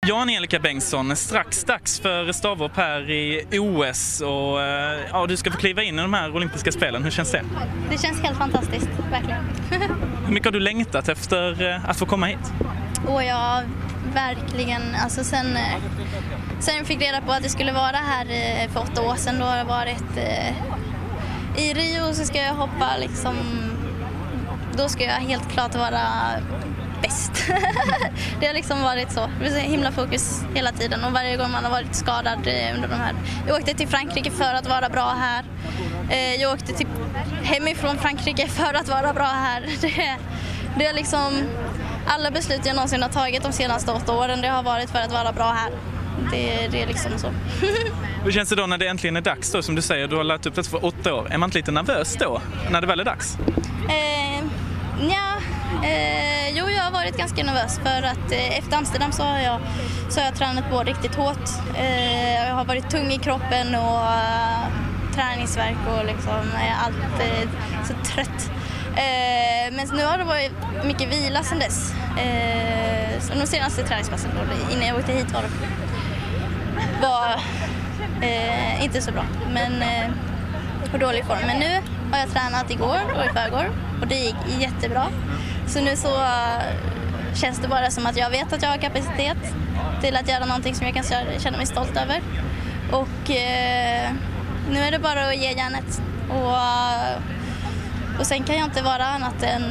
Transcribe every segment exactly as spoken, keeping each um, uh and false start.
Ja, Angelica Bengtsson, strax dags för stavhopp här i O S och ja, du ska få kliva in i de här olympiska spelen. Hur känns det? Det känns helt fantastiskt, verkligen. Hur mycket har du längtat efter att få komma hit? Och jag verkligen, alltså sen, sen jag fick reda på att det skulle vara här för åtta år sedan, då har det varit i Rio, så ska jag hoppa liksom, då ska jag helt klart vara bäst. Det har liksom varit så. Det är så himla fokus hela tiden och varje gång man har varit skadad under de här. Jag åkte till Frankrike för att vara bra här. Jag åkte typ hemifrån Frankrike för att vara bra här. Det, det är liksom alla beslut jag någonsin har tagit de senaste åtta åren, det har varit för att vara bra här. Det, det är liksom så. Hur känns det då när det äntligen är dags då, som du säger, du har lagt upp det för åtta år. Är man inte lite nervös då, när det väl är dags? Eh, ja, eh, jo jag har varit ganska nervös för att eh, efter Amsterdam så har jag, så har jag tränat på riktigt hårt. Eh, jag har varit tung i kroppen och uh, träningsvärk och liksom allt eh, så trött. Eh, men nu har det varit mycket vila sedan dess. Eh, så de senaste träningspassen då, innan jag åkte hit var det var eh, inte så bra, men eh, på dålig form. Men nu har jag tränat igår och i förrgår och det gick jättebra. Så nu så uh, känns det bara som att jag vet att jag har kapacitet till att göra någonting som jag kan känna mig stolt över. Och eh, nu är det bara att ge järnet. Och, uh, och sen kan jag inte vara annat än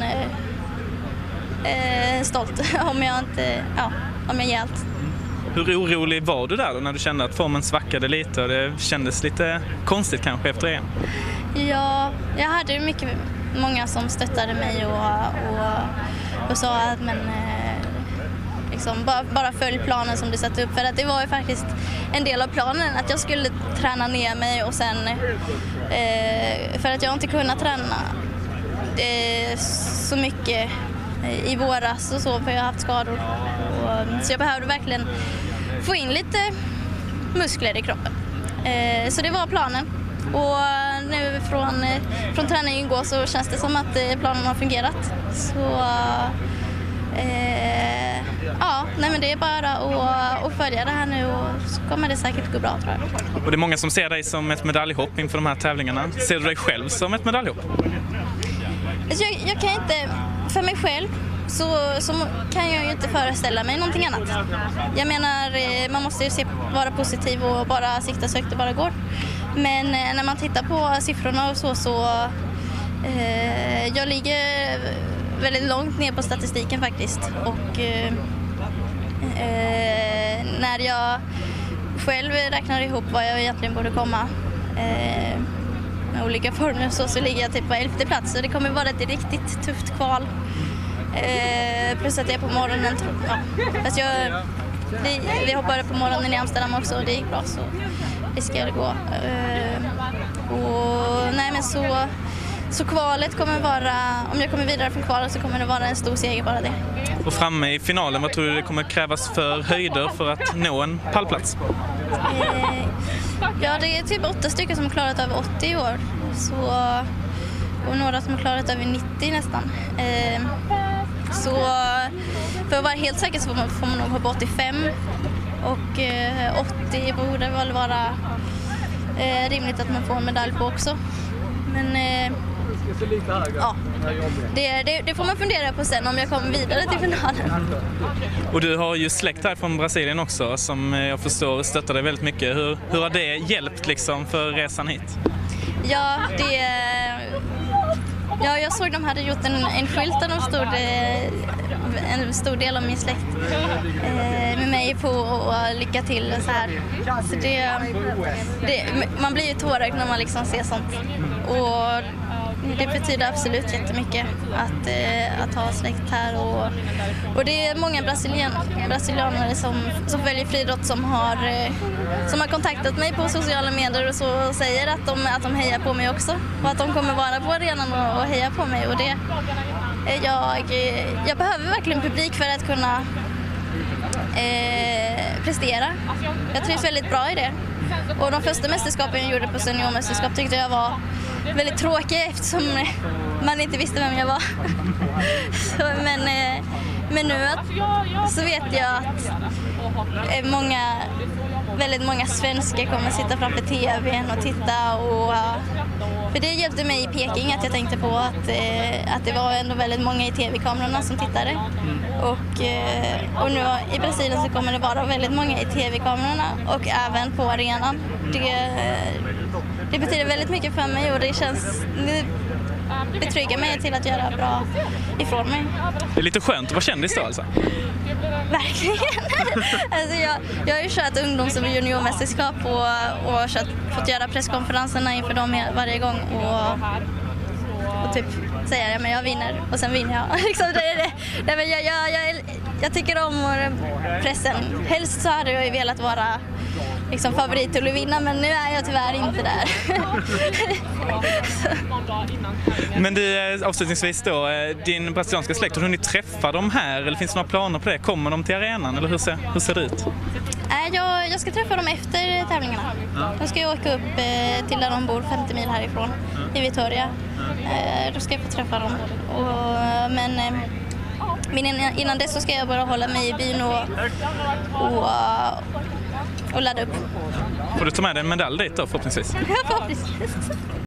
eh, stolt om jag inte, ja, om jag ger allt. Hur orolig var du där då när du kände att formen svackade lite och det kändes lite konstigt kanske efter det? Ja, jag hade mycket, många som stöttade mig och, och, och sa att men, liksom, bara, bara följ planen som du satt upp. För att det var ju faktiskt en del av planen att jag skulle träna ner mig och sen eh, för att jag inte kunde träna eh, så mycket i våras och så, för jag har haft skador. Och, så jag behövde verkligen få in lite muskler i kroppen. Eh, så det var planen. Och nu från, från träningen igår så känns det som att planen har fungerat. Så eh, ja, nej men det är bara att, att följa det här nu och så kommer det säkert gå bra, tror jag. Och det är många som ser dig som ett medaljhopp inför de här tävlingarna. Ser du dig själv som ett medaljhopp? Jag, jag kan inte, för mig själv så, så kan jag ju inte föreställa mig någonting annat. Jag menar, man måste ju se, vara positiv och bara sikta så högt det bara går. Men när man tittar på siffrorna och så, så eh, jag ligger väldigt långt ner på statistiken faktiskt. Och eh, när jag själv räknar ihop vad jag egentligen borde komma eh, med olika former så, så ligger jag typ på elfte plats. Så det kommer vara ett riktigt tufft kval. Eh, plus att jag är på morgonen. Ja. Fast jag, det, vi hoppade på morgonen i Amsterdam också och det gick bra, så det ska det gå. Eh, och, nej, men så, så kvalet kommer vara, om jag kommer vidare från kvalet så kommer det vara en stor seger bara det. Och framme i finalen, vad tror du det kommer krävas för höjder för att nå en pallplats? Eh, ja, det är typ åtta stycken som har klarat över åttio i år. Så, och några som har klarat över nittio nästan. Eh, så för att vara helt säker så får man, får man nog hoppa åttiofem. Och eh, åttio borde väl vara eh, rimligt att man får en medalj på också. Men eh, ja, det, det, det får man fundera på sen om jag kommer vidare till finalen. Och du har ju släkt här från Brasilien också som jag förstår stöttar dig väldigt mycket. Hur, hur har det hjälpt liksom för resan hit? Ja, det, ja, jag såg de hade gjort en, en skylt där de stod en stor del av min släkt eh, med mig på och lycka till och så här. Så det, det, man blir ju tårögd när man liksom ser sånt. Och det betyder absolut jättemycket att, eh, att ha släkt här. Och, och det är många brasilian, brasilianare som, som följer friidrott som har, eh, som har kontaktat mig på sociala medier och så och säger att de, att de hejar på mig också. Och att de kommer vara på arenan och, och heja på mig. Och det, eh, jag, jag behöver verkligen publik för att kunna eh, prestera. Jag trivs väldigt bra i det. Och de första mästerskapen jag gjorde på seniormästerskap tyckte jag var väldigt tråkiga eftersom man inte visste vem jag var. Så, men, men nu så vet jag att eh, många, väldigt många svenskar kommer sitta framför tvn och titta. Och, uh, för det hjälpte mig i Peking att jag tänkte på att, eh, att det var ändå väldigt många i tv-kamerorna som tittade. Mm. Och, eh, och nu i Brasilien så kommer det vara väldigt många i tv-kamerorna och även på arenan. Det, det betyder väldigt mycket för mig och det känns... Det, betryggar mig till att göra bra ifrån mig. Det är lite skönt att vara kändis då alltså? Verkligen. Alltså jag, jag har ju kört ungdoms- och juniormästerskap och, och kört, fått göra presskonferenserna inför dem varje gång och, och typ säga ja, men jag vinner och sen vinner jag. liksom det är det. Nej, men jag, jag, jag, jag tycker om pressen. Helst så hade jag ju velat vara liksom favorit till att vinna, men nu är jag tyvärr inte där. Men du, avslutningsvis då, din brasilianska släkt, har du hunnit träffa dem här eller finns det några planer på det? Kommer de till arenan eller hur ser, hur ser det ut? Äh, jag, jag ska träffa dem efter tävlingarna. Ja. Då ska jag åka upp eh, till där de bor femtio mil härifrån, ja. i Vitória. Eh, då ska jag få träffa dem. Och, men eh, men innan, innan dess så ska jag bara hålla mig i byn och, och, och ladda upp. Får du ta med dig en medalj dit då förhoppningsvis? Ja, förhoppningsvis.